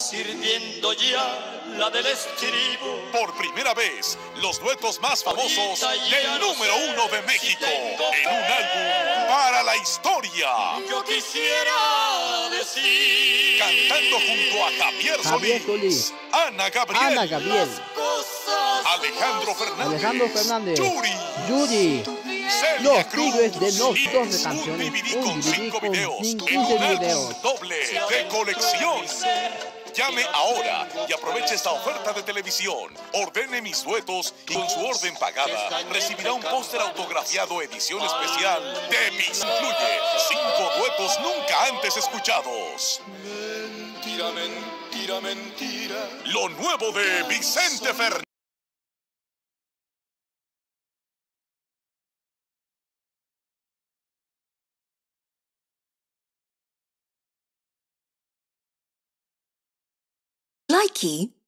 sirviendo ya la del estribo. Por primera vez, los duetos más famosos del número uno de México en un álbum para la historia. Yo quisiera decir, Cantando junto a Javier Solís, Ana Gabriel, Alejandro Fernández, Yuri, Celia Los Cruz Tigres de Nos, y 12 un canciones, DVD un con DVD 5 con videos 15 en un álbum videos. doble de colección. Llame ahora y aproveche esta oferta de televisión. Ordene mis duetos y con su orden pagada recibirá un póster autografiado edición especial de Bis. Incluye 5 duetos nunca antes escuchados. mentira, mentira, mentira. Lo nuevo de Vicente Fernández. Likey